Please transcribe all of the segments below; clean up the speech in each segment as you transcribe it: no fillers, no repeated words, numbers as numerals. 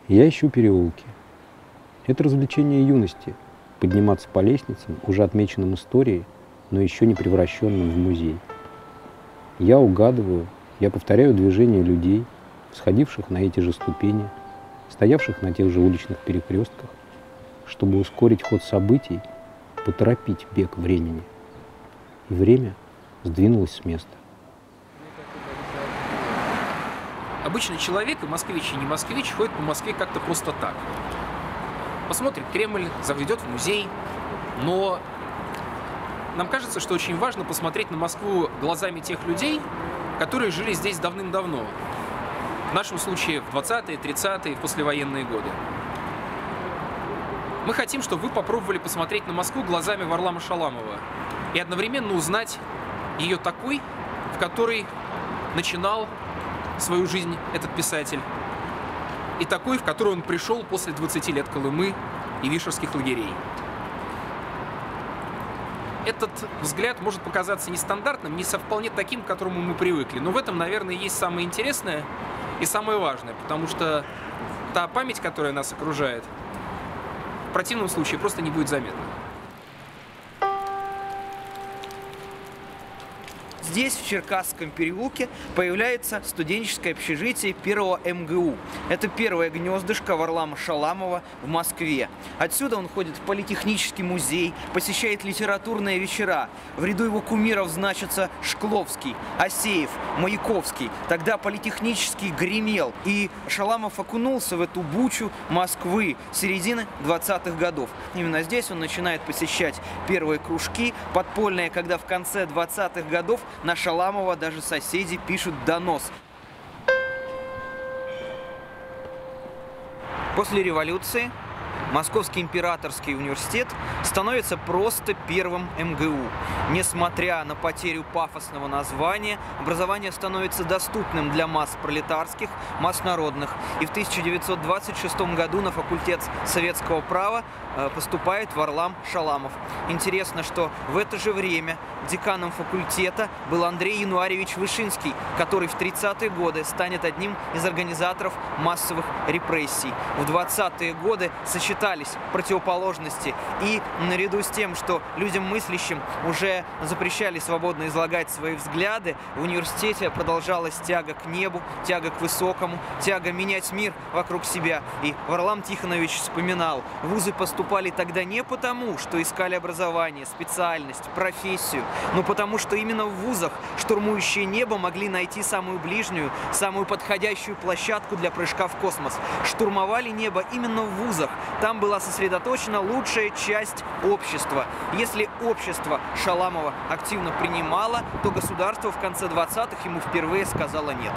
Я ищу переулки. Это развлечение юности – подниматься по лестницам, уже отмеченным историей, но еще не превращенным в музей. Я угадываю, я повторяю движения людей, всходивших на эти же ступени, стоявших на тех же уличных перекрестках, чтобы ускорить ход событий, поторопить бег времени. И время сдвинулось с места. Обычный человек, и москвич, и не москвич, ходит по Москве как-то просто так. Посмотрит Кремль, зайдет в музей, но нам кажется, что очень важно посмотреть на Москву глазами тех людей, которые жили здесь давным-давно. В нашем случае в 20-е, 30-е, в послевоенные годы. Мы хотим, чтобы вы попробовали посмотреть на Москву глазами Варлама Шаламова и одновременно узнать ее такой, в которой начинал свою жизнь этот писатель, и такой, в которую он пришел после 20 лет Колымы и вишерских лагерей. Этот взгляд может показаться нестандартным, не вполне таким, к которому мы привыкли, но в этом, наверное, есть самое интересное и самое важное, потому что та память, которая нас окружает, в противном случае просто не будет заметна. Здесь, в Черкасском переулке, появляется студенческое общежитие первого МГУ. Это первое гнездышко Варлама Шаламова в Москве. Отсюда он ходит в Политехнический музей, посещает литературные вечера. В ряду его кумиров значатся Шкловский, Асеев, Маяковский. Тогда Политехнический гремел, и Шаламов окунулся в эту бучу Москвы середины 20-х годов. Именно здесь он начинает посещать первые кружки подпольные, когда в конце 20-х годов на Шаламова даже соседи пишут донос. После революции Московский императорский университет становится просто первым МГУ. Несмотря на потерю пафосного названия, образование становится доступным для масс пролетарских, масс народных. И в 1926 году на факультет советского права поступает Варлам Шаламов. Интересно, что в это же время деканом факультета был Андрей Януаревич Вышинский, который в 30-е годы станет одним из организаторов массовых репрессий. В 20-е годы сочетались противоположности, и наряду с тем, что людям мыслящим уже запрещали свободно излагать свои взгляды, в университете продолжалась тяга к небу, тяга к высокому, тяга менять мир вокруг себя. И Варлам Тихонович вспоминал, вузы поступали тогда не потому, что искали образование, специальность, профессию, но потому, что именно в вузах штурмующие небо могли найти самую ближнюю, самую подходящую площадку для прыжка в космос. Штурмовали небо именно в вузах. Там была сосредоточена лучшая часть общества. Если общество Шаламова активно принимало, то государство в конце 20-х ему впервые сказало «нет».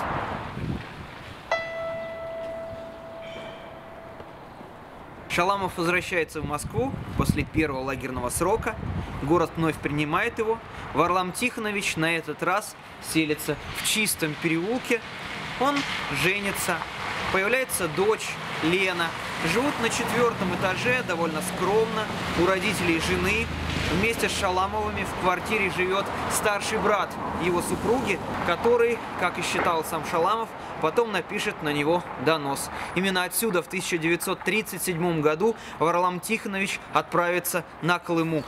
Шаламов возвращается в Москву после первого лагерного срока. Город вновь принимает его. Варлам Тихонович на этот раз селится в Чистом переулке. Он женится. Появляется дочь Лена. Живут на 4-м этаже, довольно скромно, у родителей жены. Вместе с Шаламовыми в квартире живет старший брат его супруги, который, как и считал сам Шаламов, потом напишет на него донос. Именно отсюда в 1937 году Варлам Тихонович отправится на Колыму.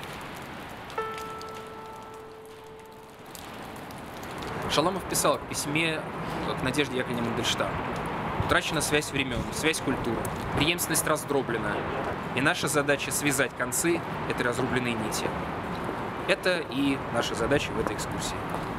Шаламов писал в письме к Надежде Яковлевне Мандельштам: «Утрачена связь времен, связь культуры, преемственность раздроблена, и наша задача связать концы этой разрубленной нити». Это и наша задача в этой экскурсии.